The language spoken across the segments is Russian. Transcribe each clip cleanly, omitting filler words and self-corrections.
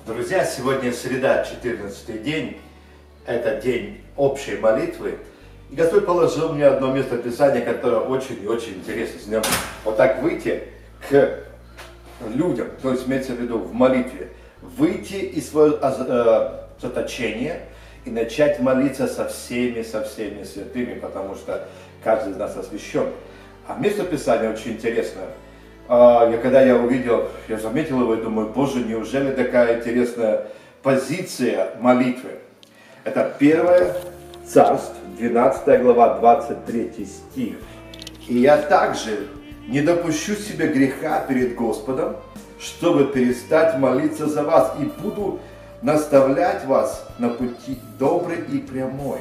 Друзья, сегодня среда, 14-й день, это день общей молитвы. И Господь положил мне одно место Писания, которое очень и очень интересно. С ним вот так выйти к людям, то есть имеется в виду в молитве, выйти из своего заточения и начать молиться со всеми святыми, потому что каждый из нас освящен. А место Писания очень интересное. Когда я увидел, я заметил его и думаю, Боже, неужели такая интересная позиция молитвы? Это 1 Царств, 12 глава, 23 стих. И я также не допущу себе греха перед Господом, чтобы перестать молиться за вас, и буду наставлять вас на пути добрый и прямой.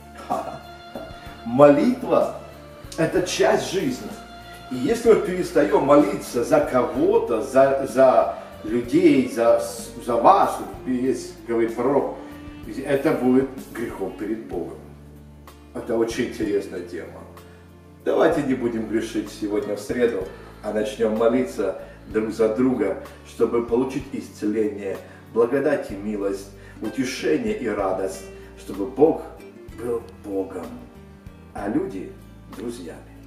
Молитва – это часть жизни. И если мы перестаем молиться за кого-то, за людей, за вас, есть, говорит пророк, это будет грехом перед Богом. Это очень интересная тема. Давайте не будем грешить сегодня в среду, а начнем молиться друг за друга, чтобы получить исцеление, благодать и милость, утешение и радость, чтобы Бог был Богом, а люди – друзьями.